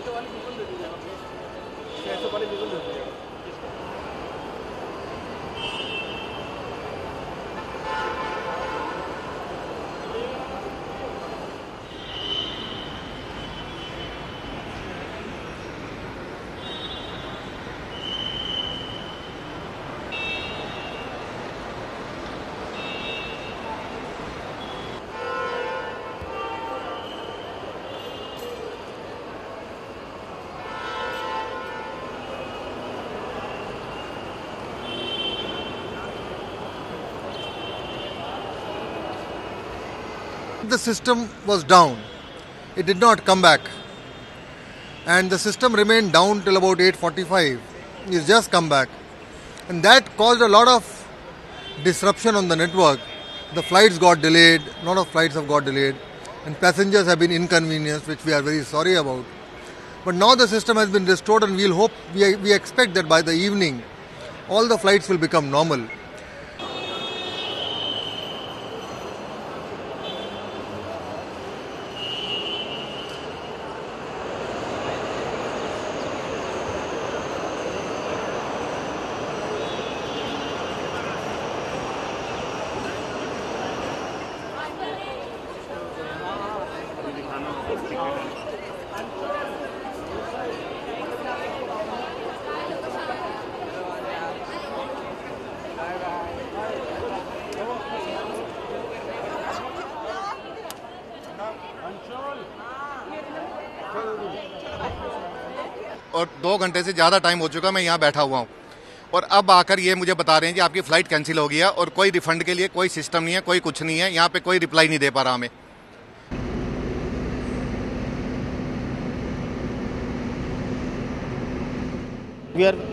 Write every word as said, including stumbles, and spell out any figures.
The system was down. It did not come back. And the system remained down till about eight forty-five. It's just come back. And that caused a lot of disruption on the network. The flights got delayed. A lot of flights have got delayed. And passengers have been inconvenienced, which we are very sorry about. But now the system has been restored and we'll hope, we, we expect that by the evening, all the flights will become normal. और दो घंटे से ज़्यादा time हो चुका मैं यहाँ बैठा हुआ हूँ और अब आकर ये मुझे बता रहे हैं कि आपकी फ़्लाइट कैंसिल हो गई है और कोई रिफंड के लिए कोई सिस्टम नहीं है, कोई कुछ नहीं है, यहाँ पे कोई रिप्लाई नहीं दे पा रहा हमें। We are